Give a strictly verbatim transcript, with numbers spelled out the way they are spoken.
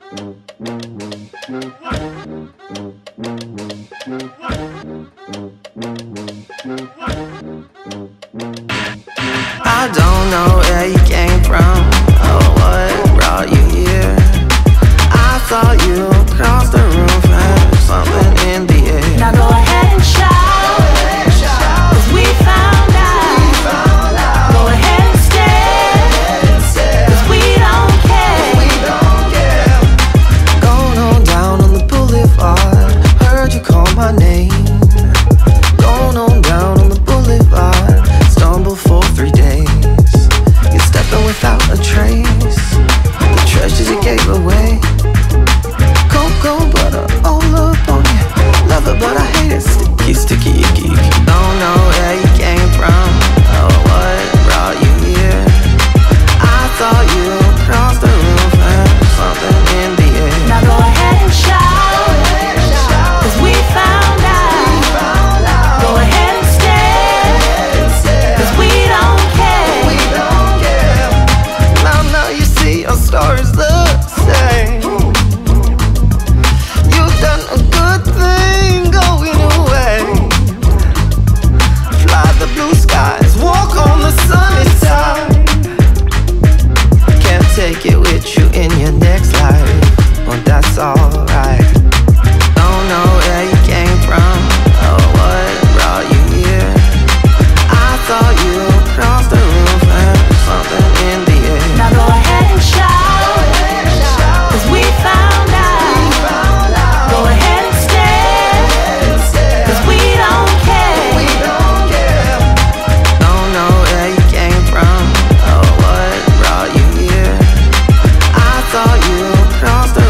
I don't know where you came from or what brought you here. I thought you crossed the room, found something in the air. Now go ahead and shout, 'cause we found out. Go ahead and stare, 'cause we don't care. Going on down on the boulevard, heard you call my name. Going on down on the boulevard, stumble for three days. You're stepping without a trace, the treasures you gave away. Cocoa butter all up on you, love it but I hate it, sticky, sticky, icky. Don't know where you came from or what brought you here. I thought you crossed the room, found something in the air. Now go ahead and shout, 'cause we found out. Go ahead and stare, 'cause we don't care. Now, now you see our stories the same. You've done a good thing going away. Fly the blue skies, walk on the sunny side. Can't take it with you in your next life, but that's alright. Don't know where you came from or what brought you here. I thought you crossed the room, found something in the air. Now go ahead and shout, 'cause we found out. Go ahead and stare, 'cause we don't care. Don't know where you came from or what brought you here. I thought you crossed the